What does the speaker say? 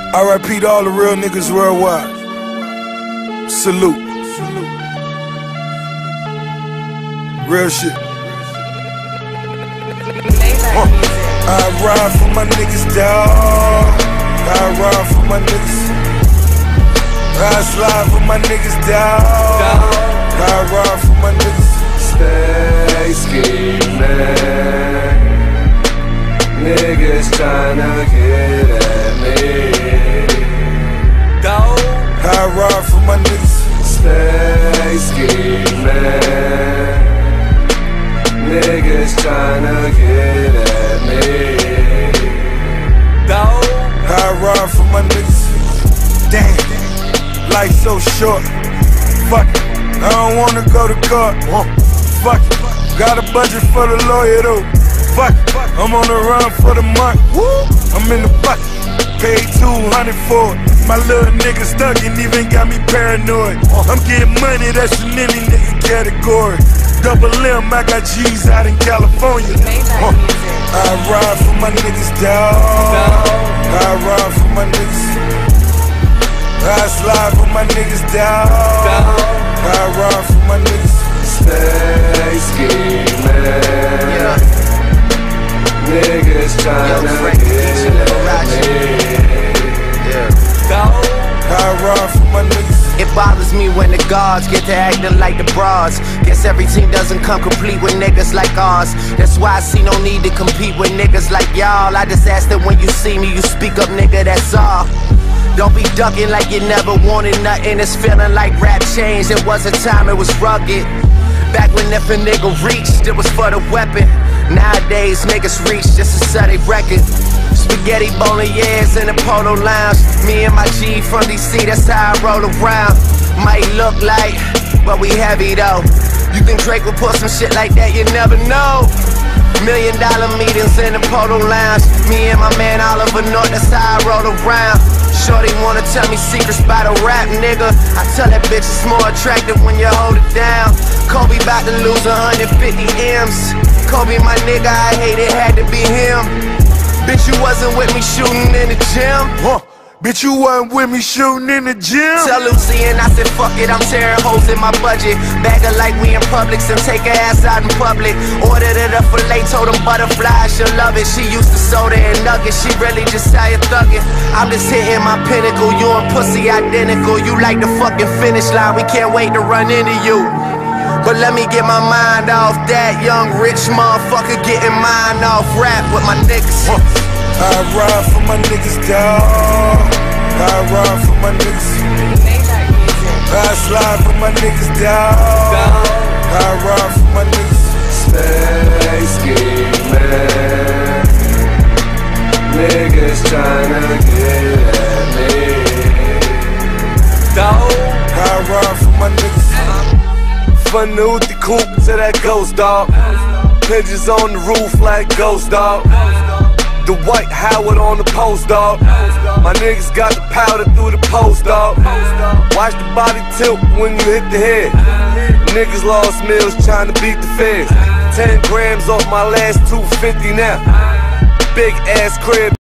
R.I.P. to all the real niggas worldwide. Salute. Real shit. I ride for my niggas, dawg. I ride for my niggas. I slide for my niggas, dawg. I ride for my niggas. Stay scheming. Niggas tryna get at me. Dawg. I ride for my niggas. Stay scheming. Niggas tryna get at me. Dawg. I ride for my niggas. Damn, life so short. Fuck it, I don't wanna go to court. Fuck it, got a budget for the lawyer though. Fuck it, I'm on the run for the month. I'm in the bucket, paid 200 for it. My little nigga stuck and even got me paranoid. I'm getting money, that's in any nigga category. Double M, I got G's out in California. I ride for my niggas, dawg. I ride for my niggas. I slide for my niggas, dawg. I ride for my niggas. Stay scheming. Niggas tryna get at me. I ride for my niggas. It bothers me when the guards get to acting like the bras. Guess every team doesn't come complete with niggas like ours. That's why I see no need to compete with niggas like y'all. I just ask that when you see me, you speak up, nigga, that's all. Don't be ducking like you never wanted nothing. It's feeling like rap changed. It was a time it was rugged. Back when if a nigga reached, it was for the weapon. Nowadays, niggas reach just to sell they record. Spaghetti bolognese in the Polo Lounge. Me and my G from DC, that's how I roll around. Might look like, but we heavy though. You think Drake would put some shit like that? You never know. $1 million meetings in the Polo Lounge. Me and my man Oliver North, that's how I roll around. Shorty wanna tell me secrets about a rap nigga. I tell that bitch it's more attractive when you hold it down. Kobe bout to lose 150 M's. Kobe my nigga, I hate it, had to be him. Bitch, you wasn't with me shooting in the gym. Bitch, you wasn't with me shooting in the gym. Tell Lucy and I said fuck it, I'm tearing holes in my budget. Bag her like we in Publix and take her ass out in public. Ordered it up for late, told them butterfly, she'll love it. She used to soda and nuggets, she really just tired thugging. I'm just hitting my pinnacle, you and pussy identical. You like the fucking finish line, we can't wait to run into you. But let me get my mind off that young rich motherfucker getting mine off rap with my niggas. I ride for my niggas, dawg. I ride for my niggas. I slide for my niggas, dawg. I ride for my niggas. Stay scheming. Niggas tryna get at me. I ride for my niggas. From the Uti coupe to that ghost dog. Pigeons on the roof like ghost dog. The White Howard on the post dog. My niggas got the powder through the post dog. Watch the body tilt when you hit the head. Niggas lost meals trying to beat the feds. 10 grams off my last 250 now. Big ass crib.